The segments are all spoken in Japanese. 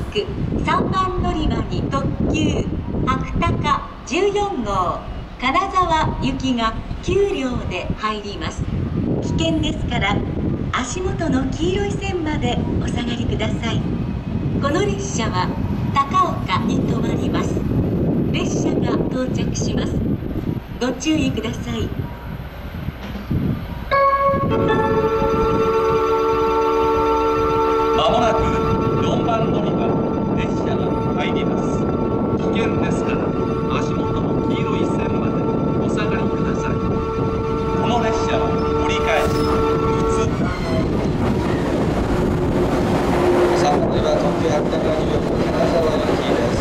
く3番乗り場に特急白鷹14号金沢行きが9両で入ります。危険ですから足元の黄色い線までお下がりください。この列車は高岡に停まります。列車が到着します。ご注意ください。 まもなく4番乗り場列車が入ります。危険ですから足元の黄色い線までお下がりください。この列車は折り返し 3番乗り場特急白鷹14号金沢行きです。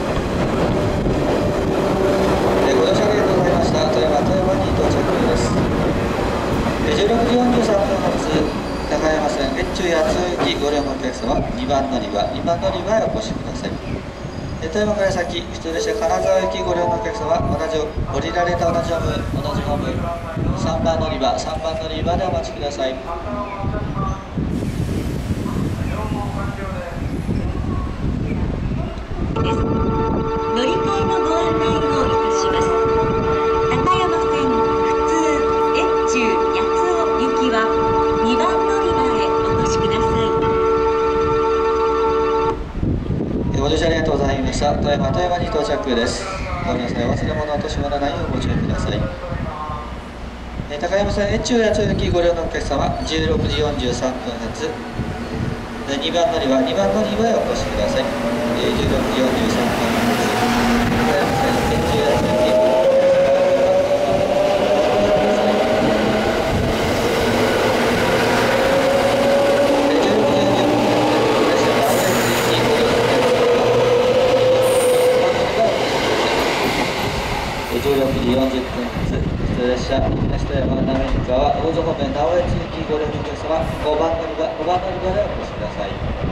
ご乗車ありがとうございました。富山に到着です。16時43分発高山線越中八尾行きご利用のお客様、2番乗り場へお越しください。富山から先普通列車金沢行きご利用のお客様、降りられた同じホーム3番乗り場でお待ちください。 乗り換えのご案内をいたします。高山線普通越中八尾行きは2番乗り場へお越しください。ご乗車ありがとうございました。富山に到着です。ごめんなさい、忘れ物落とし物ないようご注意ください。高山線越中八尾行きご利用のお客様、16時43分発2番乗り場へお越しください。16時43分発高山線越中八尾行き16時40分発普通列車東富山滑川大津方面直江津行きご利用のお客様、5番乗り場でお越しください。